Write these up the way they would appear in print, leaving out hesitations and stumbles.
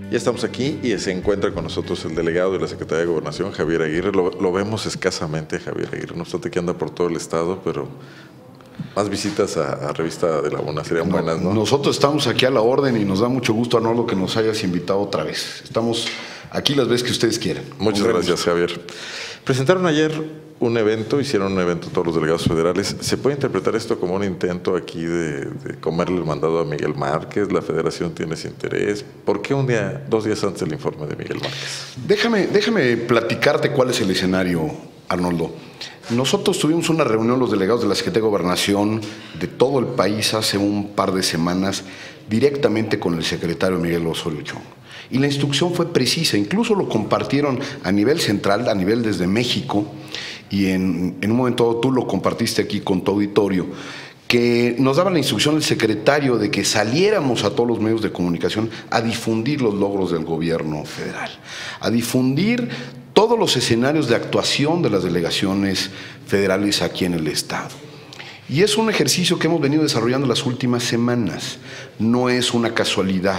Ya estamos aquí y se encuentra con nosotros el delegado de la Secretaría de Gobernación, Javier Aguirre. Lo vemos escasamente, Javier Aguirre. No obstante que anda por todo el estado, pero más visitas a Revista de la Una serían buenas, ¿no? Nosotros estamos aquí a la orden y nos da mucho gusto, Arnoldo, que nos hayas invitado otra vez. Estamos aquí las veces que ustedes quieran. Muchas gracias, Javier. Presentaron ayer un evento, hicieron un evento todos los delegados federales. ¿Se puede interpretar esto como un intento aquí de comerle el mandado a Miguel Márquez? ¿La federación tiene ese interés? ¿Por qué dos días antes del informe de Miguel Márquez? Déjame platicarte cuál es el escenario, Arnoldo. Nosotros tuvimos una reunión, los delegados de la Secretaría de Gobernación de todo el país hace un par de semanas, directamente con el secretario Miguel Osorio Chong. Y la instrucción fue precisa, incluso lo compartieron a nivel central, a nivel desde México, y en un momento dado tú lo compartiste aquí con tu auditorio, que nos daba la instrucción el secretario de que saliéramos a todos los medios de comunicación a difundir los logros del gobierno federal, a difundir todos los escenarios de actuación de las delegaciones federales aquí en el estado. Y es un ejercicio que hemos venido desarrollando las últimas semanas, no es una casualidad.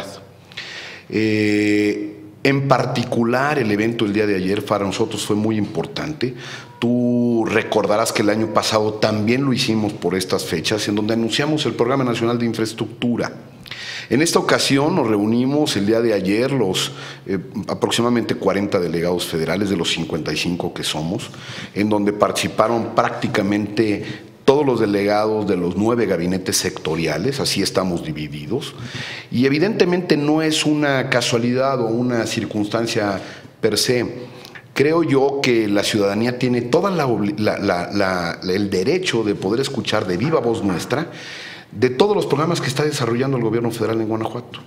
En particular, el evento del día de ayer para nosotros fue muy importante. Tú recordarás que el año pasado también lo hicimos por estas fechas, en donde anunciamos el Programa Nacional de Infraestructura. En esta ocasión nos reunimos el día de ayer los aproximadamente 40 delegados federales de los 55 que somos, en donde participaron prácticamente todos los delegados de los 9 gabinetes sectoriales, así estamos divididos, y evidentemente no es una casualidad o una circunstancia per se. Creo yo que la ciudadanía tiene todo el derecho de poder escuchar de viva voz nuestra de todos los programas que está desarrollando el gobierno federal en Guanajuato.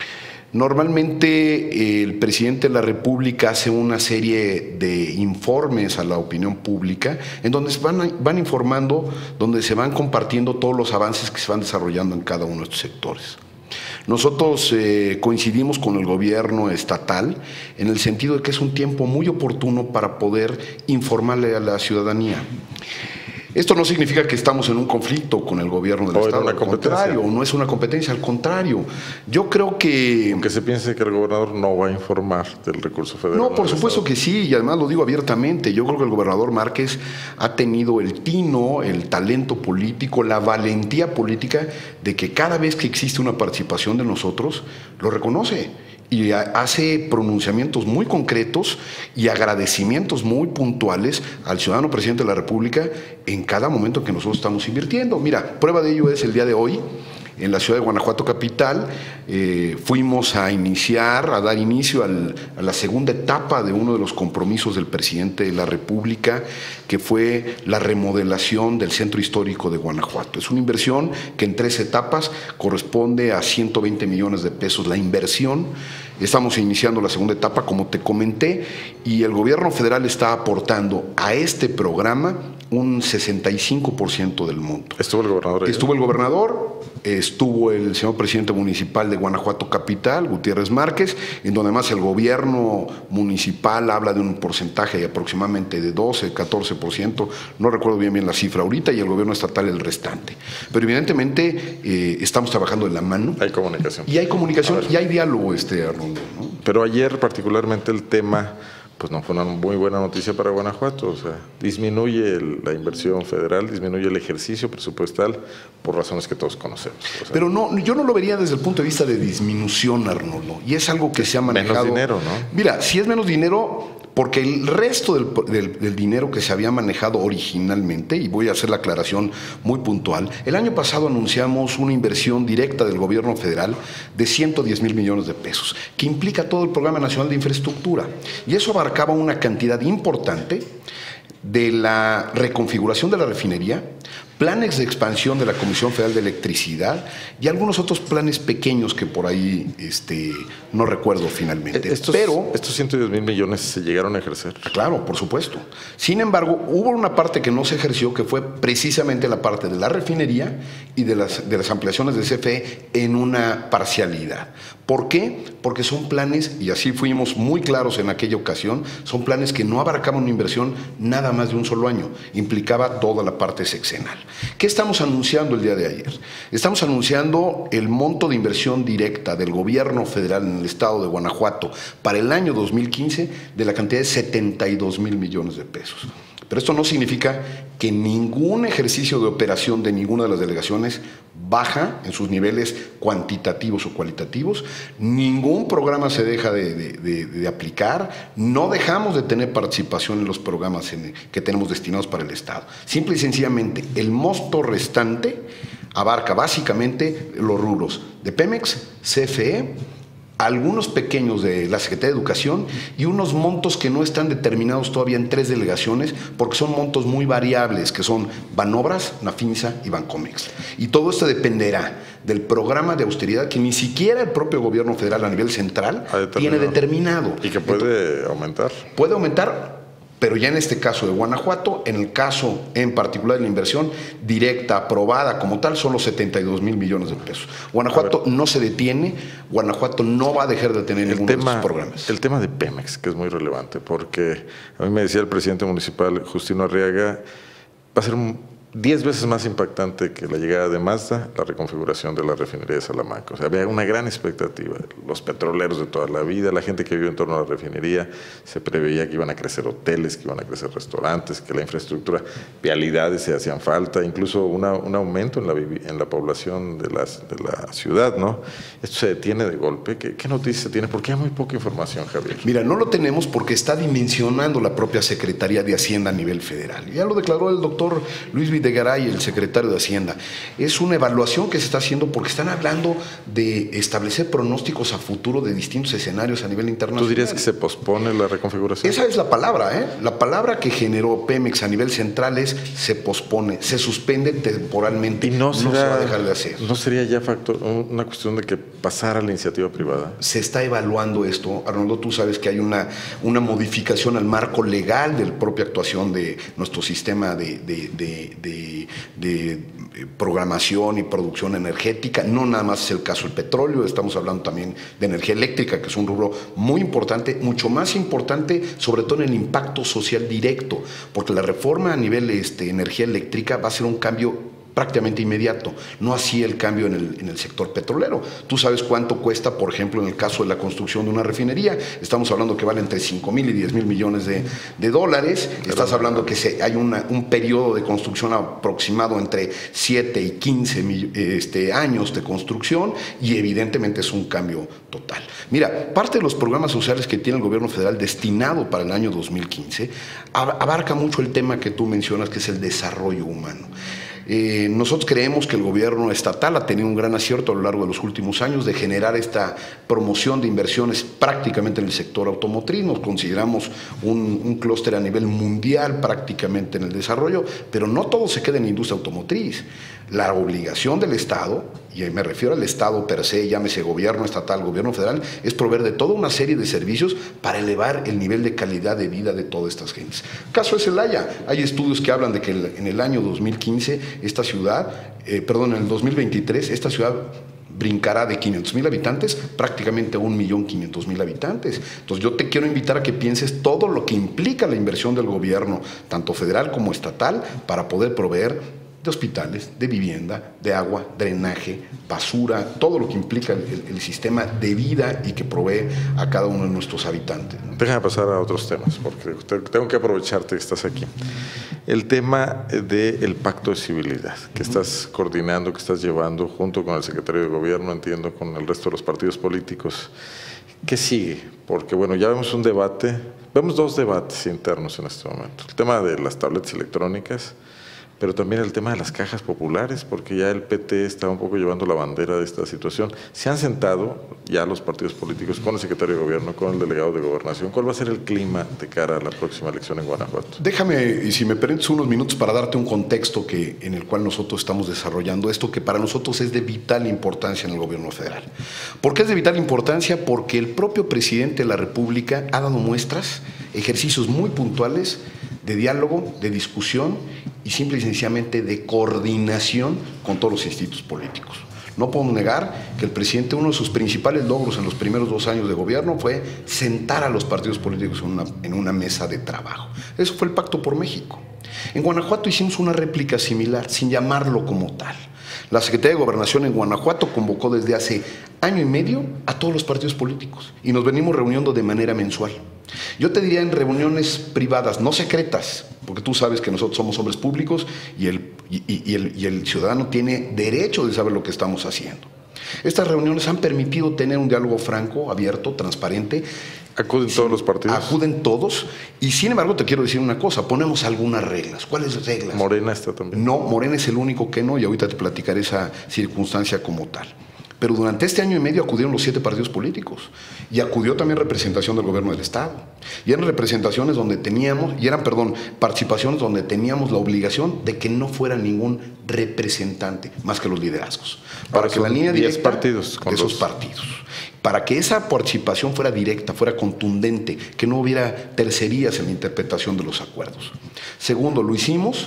Normalmente el presidente de la República hace una serie de informes a la opinión pública en donde se van informando, donde se van compartiendo todos los avances que se van desarrollando en cada uno de estos sectores. Nosotros coincidimos con el gobierno estatal en el sentido de que es un tiempo muy oportuno para poder informarle a la ciudadanía. Esto no significa que estamos en un conflicto con el gobierno del estado, al contrario, no es una competencia, al contrario. Yo creo que... Aunque se piense que el gobernador no va a informar del recurso federal. No, por supuesto que sí, y además lo digo abiertamente. Yo creo que el gobernador Márquez ha tenido el tino, el talento político, la valentía política de que cada vez que existe una participación de nosotros, lo reconoce. Y hace pronunciamientos muy concretos y agradecimientos muy puntuales al ciudadano presidente de la República en cada momento que nosotros estamos invirtiendo. Mira, prueba de ello es el día de hoy, en la ciudad de Guanajuato capital, fuimos a dar inicio a la segunda etapa de uno de los compromisos del presidente de la República, que fue la remodelación del centro histórico de Guanajuato. Es una inversión que en 3 etapas corresponde a 120 millones de pesos la inversión. Estamos iniciando la segunda etapa, como te comenté, y el gobierno federal está aportando a este programa un 65% del monto. ¿Estuvo el gobernador? Estuvo el gobernador, estuvo el señor presidente municipal de Guanajuato capital, Gutiérrez Márquez, en donde además el gobierno municipal habla de un porcentaje aproximadamente de 12, 14%, no recuerdo bien la cifra ahorita, y el gobierno estatal el restante. Pero evidentemente estamos trabajando de la mano. Hay comunicación. Y hay comunicación y hay diálogo, Arnoldo, ¿no? Pero ayer particularmente el tema, pues no fue una muy buena noticia para Guanajuato. O sea, disminuye la inversión federal, disminuye el ejercicio presupuestal por razones que todos conocemos. O sea, pero no, yo no lo vería desde el punto de vista de disminución, Arnoldo, y es algo que se ha manejado. Menos dinero, ¿no? Mira, si es menos dinero, porque el resto del dinero que se había manejado originalmente, y voy a hacer la aclaración muy puntual, el año pasado anunciamos una inversión directa del gobierno federal de 110,000 millones de pesos, que implica todo el Programa Nacional de Infraestructura, y eso abarcaba una cantidad importante de la reconfiguración de la refinería, planes de expansión de la Comisión Federal de Electricidad y algunos otros planes pequeños que por ahí no recuerdo finalmente. Estos 110,000 millones se llegaron a ejercer. Claro, por supuesto. Sin embargo, hubo una parte que no se ejerció, que fue precisamente la parte de la refinería y de las ampliaciones de CFE en una parcialidad. ¿Por qué? Porque son planes, y así fuimos muy claros en aquella ocasión, son planes que no abarcaban una inversión nada más de un solo año, implicaba toda la parte sexenal. ¿Qué estamos anunciando el día de ayer? Estamos anunciando el monto de inversión directa del gobierno federal en el estado de Guanajuato para el año 2015 de la cantidad de 72,000 millones de pesos. Pero esto no significa que ningún ejercicio de operación de ninguna de las delegaciones baja en sus niveles cuantitativos o cualitativos, ningún programa se deja de aplicar, no dejamos de tener participación en los programas que tenemos destinados para el Estado. Simple y sencillamente, el monto restante abarca básicamente los rubros de Pemex, CFE, algunos pequeños de la Secretaría de Educación y unos montos que no están determinados todavía en 3 delegaciones porque son montos muy variables, que son Banobras, Nafinsa y Bancomex. Y todo esto dependerá del programa de austeridad que ni siquiera el propio gobierno federal a nivel central tiene determinado. ¿Y que puede aumentar? Puede aumentar, pero ya en este caso de Guanajuato, en el caso en particular de la inversión directa, aprobada como tal, son los 72,000 millones de pesos. Guanajuato no se detiene, Guanajuato no va a dejar de tener ninguno de estos programas. El tema de Pemex, que es muy relevante, porque a mí me decía el presidente municipal, Justino Arriaga, va a ser 10 veces más impactante que la llegada de Mazda, la reconfiguración de la refinería de Salamanca. O sea, había una gran expectativa. Los petroleros de toda la vida, la gente que vive en torno a la refinería, se preveía que iban a crecer hoteles, que iban a crecer restaurantes, que la infraestructura, vialidades se hacían falta, incluso un aumento en la población de la ciudad, ¿no? Esto se detiene de golpe. ¿Qué noticia se tiene? Porque hay muy poca información, Javier. Mira, no lo tenemos porque está dimensionando la propia Secretaría de Hacienda a nivel federal. Ya lo declaró el doctor Luis Videgaray, el secretario de Hacienda. Es una evaluación que se está haciendo porque están hablando de establecer pronósticos a futuro de distintos escenarios a nivel internacional. ¿Tú dirías que se pospone la reconfiguración? Esa es la palabra, ¿eh? La palabra que generó Pemex a nivel central es se pospone, se suspende temporalmente, y no se va a dejar de hacer. ¿No sería ya una cuestión de que pasara a la iniciativa privada? Se está evaluando esto. Arnoldo, tú sabes que hay una modificación al marco legal de la propia actuación de nuestro sistema de programación y producción energética. No nada más es el caso del petróleo, estamos hablando también de energía eléctrica, que es un rubro muy importante, mucho más importante, sobre todo en el impacto social directo, porque la reforma a nivel energía eléctrica va a ser un cambio prácticamente inmediato, no así el cambio en el sector petrolero. Tú sabes cuánto cuesta, por ejemplo, en el caso de la construcción de una refinería, estamos hablando que vale entre 5,000 y 10,000 millones de dólares, estás hablando que hay un periodo de construcción aproximado entre 7 y 15 años de construcción y evidentemente es un cambio total. Mira, parte de los programas sociales que tiene el gobierno federal destinado para el año 2015 abarca mucho el tema que tú mencionas, que es el desarrollo humano. Nosotros creemos que el gobierno estatal ha tenido un gran acierto a lo largo de los últimos años de generar esta promoción de inversiones prácticamente en el sector automotriz. Nos consideramos un clúster a nivel mundial prácticamente en el desarrollo, pero no todo se queda en la industria automotriz. La obligación del Estado, y me refiero al Estado per se, llámese gobierno estatal, gobierno federal, es proveer de toda una serie de servicios para elevar el nivel de calidad de vida de todas estas gentes. Caso de Celaya, hay estudios que hablan de que en el año 2015 esta ciudad, en el 2023, esta ciudad brincará de 500,000 habitantes prácticamente a 1,500,000 habitantes. Entonces yo te quiero invitar a que pienses todo lo que implica la inversión del gobierno, tanto federal como estatal, para poder proveer de hospitales, de vivienda, de agua, drenaje, basura, todo lo que implica el sistema de vida y que provee a cada uno de nuestros habitantes, ¿no? Déjame pasar a otros temas, porque tengo que aprovecharte que estás aquí. El tema del pacto de civilidad, que estás coordinando, que estás llevando junto con el secretario de Gobierno, entiendo, con el resto de los partidos políticos. ¿Qué sigue? Porque, bueno, ya vemos un debate, vemos 2 debates internos en este momento. El tema de las tabletas electrónicas, pero también el tema de las cajas populares, porque ya el PT está un poco llevando la bandera de esta situación. Se han sentado ya los partidos políticos con el secretario de Gobierno, con el delegado de Gobernación. ¿Cuál va a ser el clima de cara a la próxima elección en Guanajuato? Déjame, y si me permites, unos minutos para darte un contexto en el cual nosotros estamos desarrollando esto, que para nosotros es de vital importancia en el gobierno federal. ¿Por qué es de vital importancia? Porque el propio presidente de la República ha dado muestras, ejercicios muy puntuales de diálogo, de discusión y simple y sencillamente de coordinación con todos los institutos políticos. No podemos negar que el presidente, uno de sus principales logros en los primeros 2 años de gobierno fue sentar a los partidos políticos en una mesa de trabajo. Eso fue el Pacto por México. En Guanajuato hicimos una réplica similar, sin llamarlo como tal. La Secretaría de Gobernación en Guanajuato convocó desde hace año y medio a todos los partidos políticos y nos venimos reuniendo de manera mensual. Yo te diría en reuniones privadas, no secretas, porque tú sabes que nosotros somos hombres públicos y el ciudadano tiene derecho de saber lo que estamos haciendo. Estas reuniones han permitido tener un diálogo franco, abierto, transparente. ¿Acuden todos los partidos? Acuden todos, y sin embargo te quiero decir una cosa, ponemos algunas reglas. ¿Cuáles reglas? ¿Morena está también? No, Morena es el único que no, y ahorita te platicaré esa circunstancia como tal. Pero durante este año y medio acudieron los 7 partidos políticos y acudió también representación del gobierno del Estado. Y eran representaciones donde participaciones donde teníamos la obligación de que no fuera ningún representante, más que los liderazgos. Para que la línea directa 10 partidos de esos partidos. Para que esa participación fuera directa, fuera contundente, que no hubiera tercerías en la interpretación de los acuerdos. Segundo, lo hicimos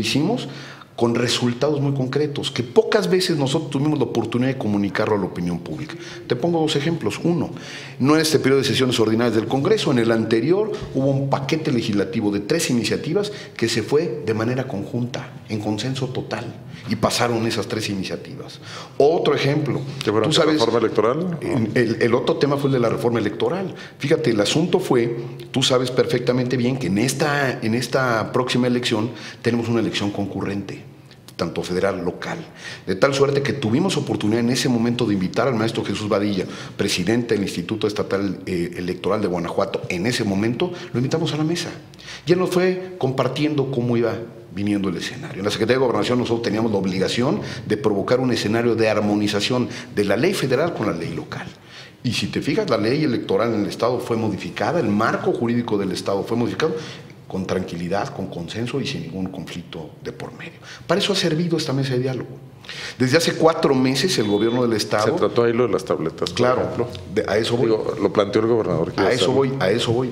con resultados muy concretos, que pocas veces nosotros tuvimos la oportunidad de comunicarlo a la opinión pública. Te pongo 2 ejemplos. Uno, no en este periodo de sesiones ordinarias del Congreso, en el anterior hubo un paquete legislativo de 3 iniciativas que se fue de manera conjunta, en consenso total, y pasaron esas 3 iniciativas. Otro ejemplo. ¿Tú sabes, ¿la reforma electoral? El otro tema fue el de la reforma electoral. Fíjate, el asunto fue, tú sabes perfectamente bien que en esta próxima elección tenemos una elección concurrente, tanto federal, local, de tal suerte que tuvimos oportunidad en ese momento de invitar al maestro Jesús Vadilla, presidente del Instituto Estatal Electoral de Guanajuato, en ese momento lo invitamos a la mesa, y él nos fue compartiendo cómo iba viniendo el escenario. En la Secretaría de Gobernación nosotros teníamos la obligación de provocar un escenario de armonización de la ley federal con la ley local. Y si te fijas, la ley electoral en el Estado fue modificada, el marco jurídico del Estado fue modificado, con tranquilidad, con consenso y sin ningún conflicto de por medio. Para eso ha servido esta mesa de diálogo. Desde hace 4 meses el gobierno del Estado... Se trató ahí lo de las tabletas, claro, a eso voy. Lo planteó el gobernador. A eso voy.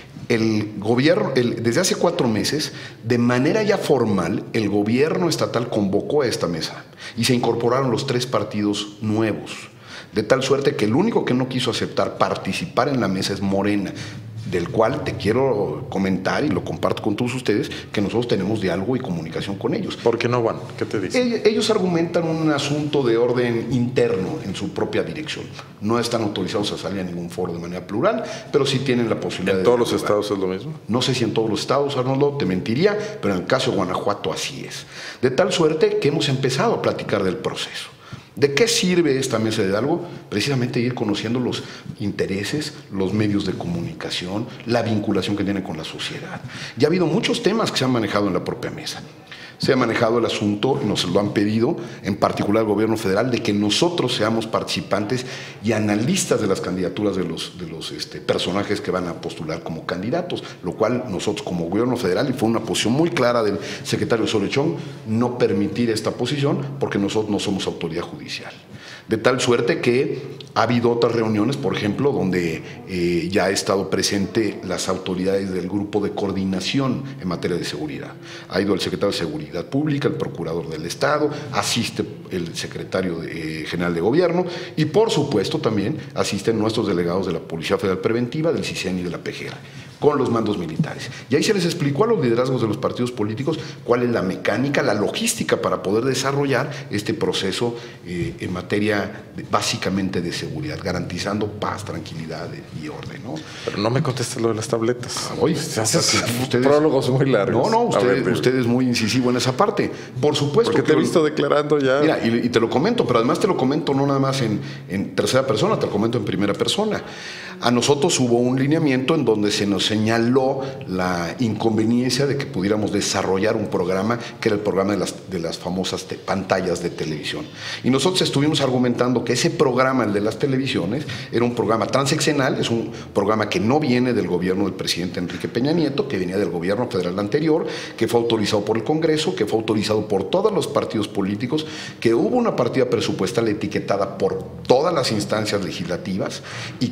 El gobierno, desde hace 4 meses, de manera ya formal, el gobierno estatal convocó a esta mesa y se incorporaron los 3 partidos nuevos, de tal suerte que el único que no quiso aceptar participar en la mesa es Morena, del cual te quiero comentar y lo comparto con todos ustedes, que nosotros tenemos diálogo y comunicación con ellos. ¿Por qué no van? ¿Qué te dicen? Ellos argumentan un asunto de orden interno en su propia dirección. No están autorizados a salir a ningún foro de manera plural, pero sí tienen la posibilidad de... ¿En todos los estados es lo mismo? No sé si en todos los estados, Arnoldo, te mentiría, pero en el caso de Guanajuato así es. De tal suerte que hemos empezado a platicar del proceso. ¿De qué sirve esta mesa de diálogo? Precisamente ir conociendo los intereses, los medios de comunicación, la vinculación que tienen con la sociedad. Ya ha habido muchos temas que se han manejado en la propia mesa. Se ha manejado el asunto, y nos lo han pedido, en particular el gobierno federal, de que nosotros seamos participantes y analistas de las candidaturas de los personajes que van a postular como candidatos, lo cual nosotros como gobierno federal, y fue una posición muy clara del secretario Solechón, no permitir esta posición porque nosotros no somos autoridad judicial. De tal suerte que ha habido otras reuniones, por ejemplo, donde ya ha estado presente las autoridades del grupo de coordinación en materia de seguridad. Ha ido el secretario de Seguridad Pública, el procurador del Estado, asiste el secretario general de Gobierno y, por supuesto, también asisten nuestros delegados de la Policía Federal Preventiva, del CISEN y de la PGR, con los mandos militares. Y ahí se les explicó a los liderazgos de los partidos políticos cuál es la mecánica, la logística para poder desarrollar este proceso en materia básicamente de seguridad, garantizando paz, tranquilidad y orden, ¿no? Pero no me contestes lo de las tabletas. Ustedes, prólogos muy largos. No, usted es muy incisivo en esa parte. Por supuesto. Porque te he visto declarando ya. Mira, y te lo comento, pero además te lo comento no nada más en tercera persona, te lo comento en primera persona. A nosotros hubo un lineamiento en donde se nos señaló la inconveniencia de que pudiéramos desarrollar un programa que era el programa de las famosas pantallas de televisión. Y nosotros estuvimos argumentando que ese programa, el de las televisiones, era un programa transeccional, es un programa que no viene del gobierno del presidente Enrique Peña Nieto, que venía del gobierno federal anterior, que fue autorizado por el Congreso, que fue autorizado por todos los partidos políticos, que hubo una partida presupuestal etiquetada por todas las instancias legislativas y que es un programa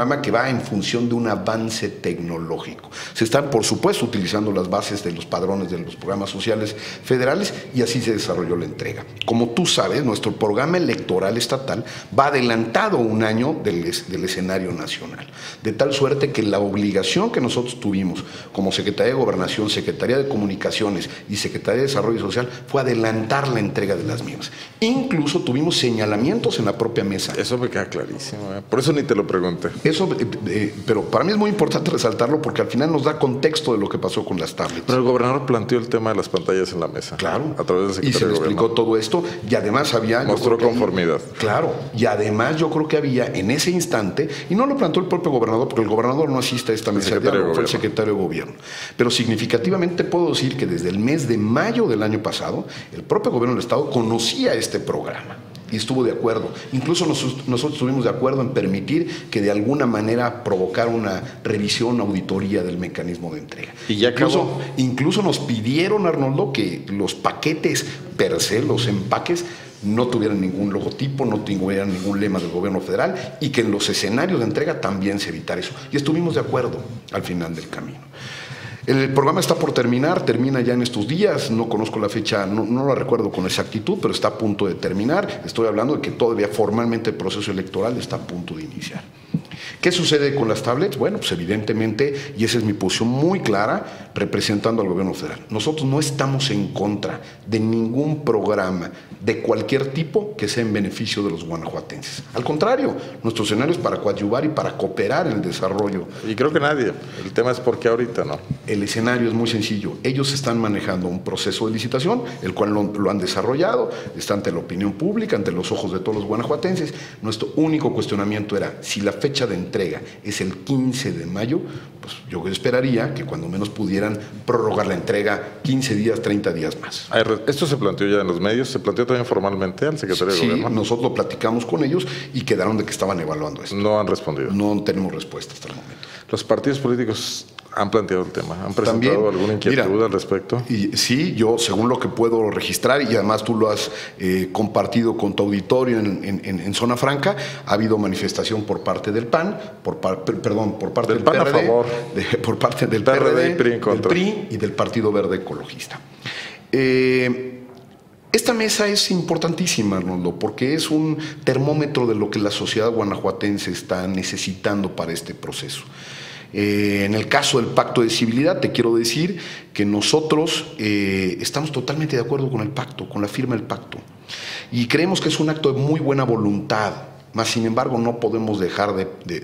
programa que va en función de un avance tecnológico. Se están, por supuesto, utilizando las bases de los padrones de los programas sociales federales y así se desarrolló la entrega. Como tú sabes, nuestro programa electoral estatal va adelantado un año del escenario nacional, de tal suerte que la obligación que nosotros tuvimos como Secretaría de Gobernación, Secretaría de Comunicaciones y Secretaría de Desarrollo Social fue adelantar la entrega de las mismas. Incluso tuvimos señalamientos en la propia mesa. Eso me queda clarísimo, por eso ni te lo pregunté. Eso, pero para mí es muy importante resaltarlo porque al final nos da contexto de lo que pasó con las tablets. Pero el gobernador planteó el tema de las pantallas en la mesa. Claro. A través del secretario y se le de explicó Gobierno. todo esto y además había... Mostró conformidad. Claro. Y además yo creo que había en ese instante, y no lo planteó el propio gobernador porque el gobernador no asiste a esta mesa de diálogo, fue el secretario de Gobierno. Pero significativamente puedo decir que desde el mes de mayo del año pasado, el propio gobierno del Estado conocía este programa y estuvo de acuerdo. Incluso nosotros estuvimos de acuerdo en permitir que de alguna manera provocara una revisión, auditoría del mecanismo de entrega. Y ya incluso nos pidieron, Arnoldo, que los paquetes per se, los empaques, no tuvieran ningún logotipo, no tuvieran ningún lema del gobierno federal y que en los escenarios de entrega también se evitara eso. Y estuvimos de acuerdo al final del camino. El programa está por termina ya en estos días, no conozco la fecha, no la recuerdo con exactitud, pero está a punto de terminar. Estoy hablando de que todavía formalmente el proceso electoral está a punto de iniciar. ¿Qué sucede con las tablets? Bueno, pues evidentemente, y esa es mi posición muy clara, representando al gobierno federal. Nosotros no estamos en contra de ningún programa de cualquier tipo que sea en beneficio de los guanajuatenses. Al contrario, nuestro escenario es para coadyuvar y para cooperar en el desarrollo. Y creo que nadie. El tema es por qué ahorita no. El escenario es muy sencillo. Ellos están manejando un proceso de licitación, el cual lo han desarrollado, está ante la opinión pública, ante los ojos de todos los guanajuatenses. Nuestro único cuestionamiento era, si la fecha de entrega es el 15 de mayo, pues yo esperaría que cuando menos pudieran prorrogar la entrega 15 días, 30 días más. Esto se planteó ya en los medios, se planteó también formalmente al secretario de Gobierno. Sí, nosotros lo platicamos con ellos y quedaron de que estaban evaluando esto. No han respondido. No tenemos respuesta hasta el momento. Los partidos políticos han planteado el tema, han presentado También, alguna inquietud al respecto. Y sí, yo según lo que puedo registrar, y además tú lo has compartido con tu auditorio en Zona Franca, ha habido manifestación por parte del PAN, por parte del PAN PRD, a favor, por parte del PRD y PRI del en contra. PRI y del Partido Verde Ecologista. Esta mesa es importantísima, Arnoldo, porque es un termómetro de lo que la sociedad guanajuatense está necesitando para este proceso. En el caso del pacto de civilidad, te quiero decir que nosotros estamos totalmente de acuerdo con el pacto, con la firma del pacto. Y creemos que es un acto de muy buena voluntad. Mas, sin embargo, no podemos dejar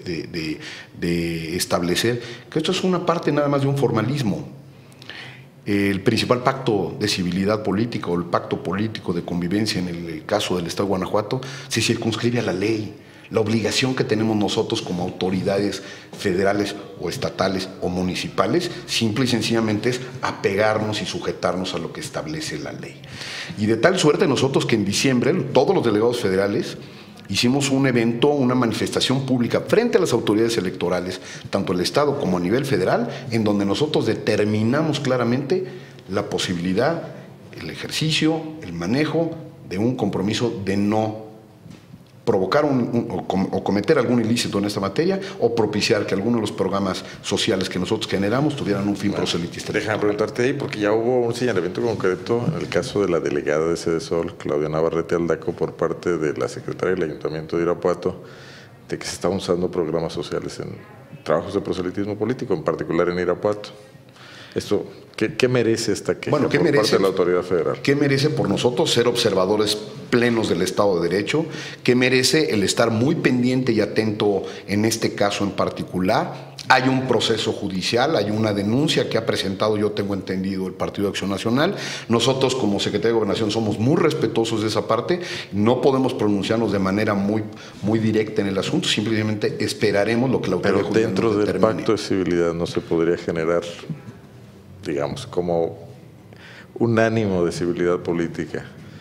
de establecer que esto es una parte nada más de un formalismo. El principal pacto de civilidad política o el pacto político de convivencia en el caso del Estado de Guanajuato se circunscribe a la ley. La obligación que tenemos nosotros como autoridades federales o estatales o municipales simple y sencillamente es apegarnos y sujetarnos a lo que establece la ley. Y de tal suerte nosotros que en diciembre todos los delegados federales hicimos un evento, una manifestación pública frente a las autoridades electorales, tanto el Estado como a nivel federal, en donde nosotros determinamos claramente la posibilidad, el ejercicio, el manejo de un compromiso de no provocar o cometer algún ilícito en esta materia o propiciar que algunos de los programas sociales que nosotros generamos tuvieran un fin proselitista. Déjame preguntarte ahí, porque ya hubo un señalamiento concreto en el caso de la delegada de Cedesol, Claudia Navarrete Aldaco, por parte de la secretaria del Ayuntamiento de Irapuato, de que se están usando programas sociales en trabajos de proselitismo político, en particular en Irapuato. Esto, ¿qué merece esta queja por parte de la autoridad federal? ¿Qué merece por nosotros ser observadores plenos del Estado de Derecho? ¿Qué merece el estar muy pendiente y atento en este caso en particular? Hay un proceso judicial, hay una denuncia que ha presentado, yo tengo entendido, el Partido de Acción Nacional. Nosotros como Secretaría de Gobernación somos muy respetuosos de esa parte, no podemos pronunciarnos de manera muy directa en el asunto, simplemente esperaremos lo que la autoridad judicial determine. Pero dentro del pacto de civilidad no se podría generar, digamos, como un ánimo de civilidad política,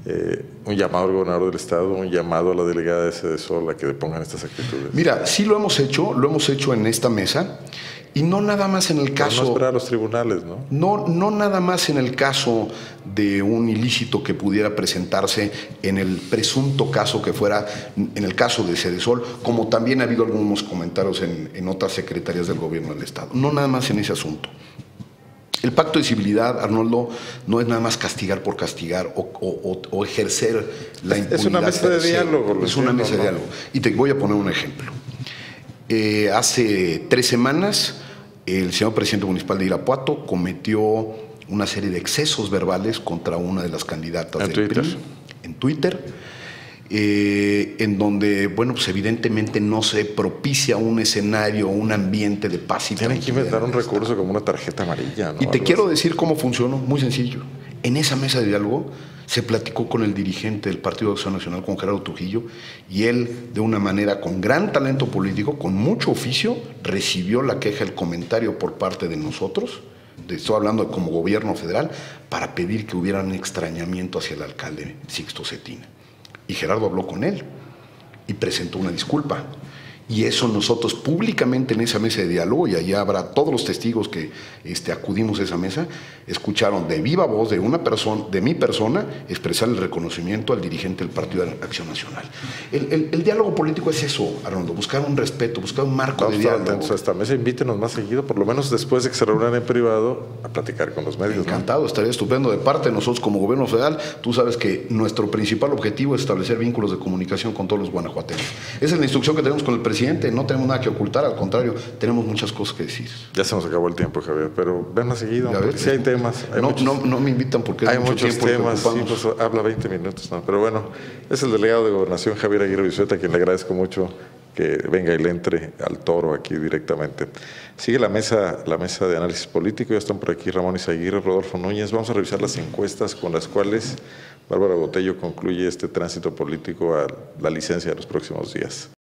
un llamado al gobernador del estado, un llamado a la delegada de Sedesol a que depongan estas actitudes. Mira, sí lo hemos hecho en esta mesa, y no nada más en el caso... Pero no esperar a los tribunales, ¿no? No nada más en el caso de un ilícito que pudiera presentarse en el presunto caso que fuera, en el caso de Sedesol, como también ha habido algunos comentarios en otras secretarías del gobierno del estado. No nada más en ese asunto. El pacto de civilidad, Arnoldo, no es nada más castigar por castigar o ejercer la impunidad. Es una mesa de diálogo. Es una mesa de diálogo. Y te voy a poner un ejemplo. Hace 3 semanas, el señor presidente municipal de Irapuato cometió una serie de excesos verbales contra una de las candidatas del PRI en Twitter. En donde, bueno, pues evidentemente no se propicia un escenario, un ambiente de paz y tienen que inventar un recurso como una tarjeta amarilla, ¿no? Y te quiero decir cómo funcionó, muy sencillo. En esa mesa de diálogo se platicó con el dirigente del Partido de Acción Nacional, con Gerardo Trujillo, y él, de una manera con gran talento político, con mucho oficio, recibió la queja, el comentario por parte de nosotros, estoy hablando como gobierno federal, para pedir que hubiera un extrañamiento hacia el alcalde Sixto Cetina. Y Gerardo habló con él y presentó una disculpa. Y eso nosotros públicamente en esa mesa de diálogo, y allá habrá todos los testigos que acudimos a esa mesa, escucharon de viva voz de una persona, de mi persona, expresar el reconocimiento al dirigente del Partido de Acción Nacional. El diálogo político es eso, Arnoldo, buscar un respeto, buscar un marco de diálogo. Atentos a esta mesa, invítenos más seguido, por lo menos después de que se reúnan en privado, a platicar con los medios. Encantado, ¿no? Estaría estupendo. De parte de nosotros como gobierno federal, tú sabes que nuestro principal objetivo es establecer vínculos de comunicación con todos los guanajuateños. Esa es la instrucción que tenemos con el presidente. No tenemos nada que ocultar, al contrario, tenemos muchas cosas que decir. Ya se nos acabó el tiempo, Javier, pero ven más seguido, porque sí hay temas. No me invitan porque hay muchos temas, sí, pues habla 20 minutos, ¿no? Pero bueno, es el delegado de Gobernación, Javier Aguirre Vizueta, a quien le agradezco mucho que venga y le entre al toro aquí directamente. Sigue la mesa de análisis político, ya están por aquí Ramón Izaguirre, Rodolfo Núñez. Vamos a revisar las encuestas con las cuales Bárbara Botello concluye este tránsito político a la licencia de los próximos días.